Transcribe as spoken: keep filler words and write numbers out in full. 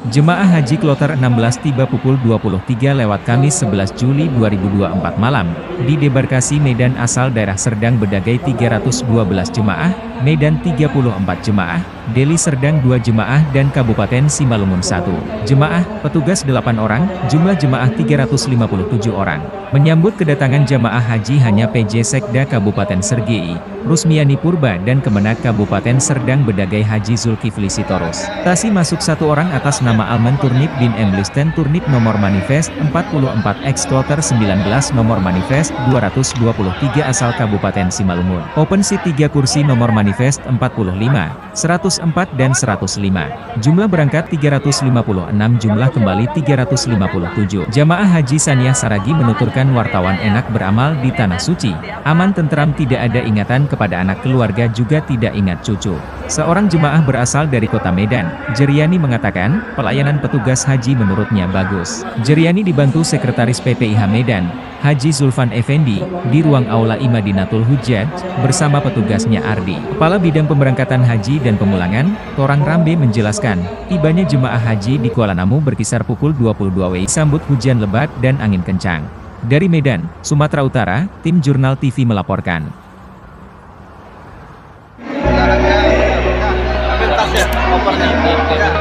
Jemaah Haji Kloter enam belas tiba pukul dua puluh tiga lewat Kamis sebelas Juli dua ribu dua puluh empat malam, di debarkasi Medan asal daerah Serdang Bedagai tiga ratus dua belas jemaah, Medan tiga puluh empat jemaah, Deli Serdang dua jemaah dan Kabupaten Simalungun satu jemaah, petugas delapan orang, jumlah jemaah tiga ratus lima puluh tujuh orang. Menyambut kedatangan jemaah haji hanya P J Sekda Kabupaten Sergei, Rusmiani Purba dan Kemenak Kabupaten Serdang Bedagai Haji Zulkifli Sitorus. Tasi masuk satu orang atas nama Alman Turnip bin Emlisten Turnip nomor manifest empat puluh empat X Kloter sembilan belas nomor manifest dua ratus dua puluh tiga asal Kabupaten Simalungun. Open seat tiga kursi nomor manifest empat puluh lima, seratus empat dan seratus lima. Jumlah berangkat tiga ratus lima puluh enam, jumlah kembali tiga ratus lima puluh tujuh. Jamaah Haji Saniah Saragi menuturkan wartawan enak beramal di Tanah Suci, aman tentram, tidak ada ingatan kepada anak keluarga, juga tidak ingat cucu. Seorang jemaah berasal dari kota Medan, Jeriani mengatakan, pelayanan petugas haji menurutnya bagus. Jeriani dibantu Sekretaris P P I H Medan, Haji Zulfan Effendi, di ruang aula Imadinatul Hujjaj, bersama petugasnya Ardi. Kepala Bidang Pemberangkatan Haji dan Pemulangan, Torang Rambe menjelaskan, tibanya jemaah haji di Kuala Namu berkisar pukul dua puluh dua W I sambut hujan lebat dan angin kencang. Dari Medan, Sumatera Utara, tim Jurnal T V melaporkan. Ambil tas ya, kopernya.